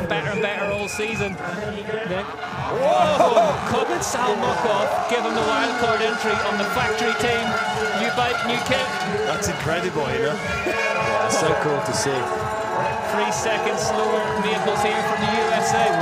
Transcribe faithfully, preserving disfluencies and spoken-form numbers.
getting better and better all season. Then, whoa! Couldn't Sal Muckhoff give him the wildcard entry on the factory team? New bike, new kit. That's incredible, you know. Yeah, so cool to see. Three seconds slower vehicles here from the U S A.